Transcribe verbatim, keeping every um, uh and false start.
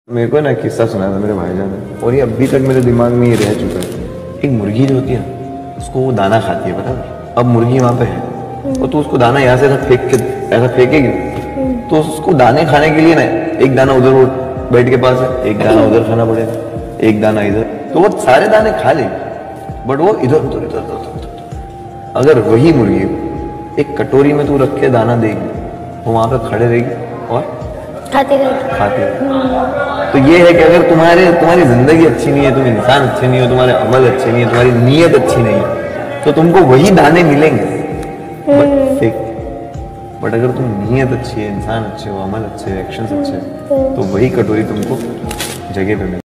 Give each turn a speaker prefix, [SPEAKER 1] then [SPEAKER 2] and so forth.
[SPEAKER 1] मेरे को ना किस्सा सुना था मेरे भाईजान ने, और ये अभी तक मेरे दिमाग में ये रह चुका है। एक मुर्गी जो होती है ना, उसको वो दाना खाती है, पता है। अब मुर्गी वहां पे है और तो उसको दाना यहाँ से ऐसा फेंक के ऐसा फेंकेगी, तो उसको दाने खाने के लिए ना एक दाना उधर वो बेड के पास है, एक दाना उधर खाना पड़ेगा, एक दाना इधर, तो वो सारे दाने खा लेगी, बट वो इधर उधर इधर उधर। अगर वही मुर्गी एक कटोरी में तू रख के दाना देगी, वो वहां पे खड़े रहेगी और
[SPEAKER 2] खाते रहेगी
[SPEAKER 1] खाते रहेगी। तो ये है कि अगर तुम्हारे तुम्हारी जिंदगी अच्छी नहीं है, तुम इंसान अच्छे नहीं हो, तुम्हारे अमल अच्छे नहीं है, तुम्हारी नीयत अच्छी नहीं है, तो तुमको वही दाने मिलेंगे, बट फेक। बट अगर तुम नीयत अच्छी है, इंसान अच्छे हो, अमल अच्छे, एक्शंस अच्छे, तो वही कटोरी तुमको जगह पे मिलेगी।